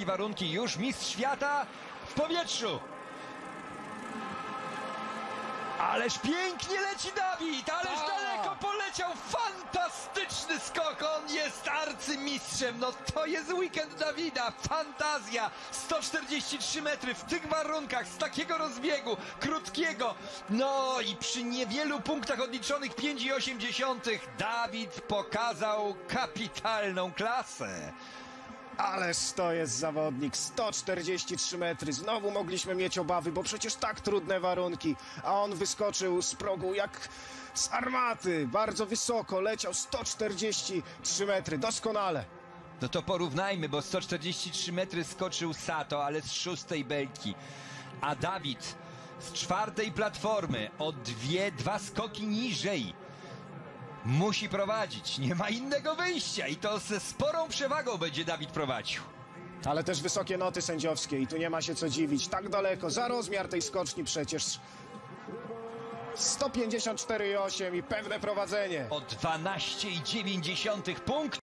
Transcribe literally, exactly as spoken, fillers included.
wszystkie warunki. Już mistrz świata w powietrzu. Ależ pięknie leci Dawid, ależ A! daleko poleciał, fantastyczny skok, on jest arcymistrzem, no to jest weekend Dawida, fantazja, sto czterdzieści trzy metry w tych warunkach, z takiego rozbiegu, krótkiego, no i przy niewielu punktach odliczonych pięć i osiem dziesiątych Dawid pokazał kapitalną klasę. Ależ to jest zawodnik, sto czterdzieści trzy metry, znowu mogliśmy mieć obawy, bo przecież tak trudne warunki, a on wyskoczył z progu jak z armaty, bardzo wysoko, leciał sto czterdzieści trzy metry, doskonale. No to porównajmy, bo sto czterdzieści trzy metry skoczył Sato, ale z szóstej belki, a Dawid z czwartej platformy o dwie, dwa skoki niżej musi prowadzić, nie ma innego wyjścia i to ze sporą przewagą będzie Dawid prowadził. Ale też wysokie noty sędziowskie i tu nie ma się co dziwić, tak daleko, za rozmiar tej skoczni przecież. sto pięćdziesiąt cztery i osiem i pewne prowadzenie. O dwanaście i dziewięć dziesiątych punkt.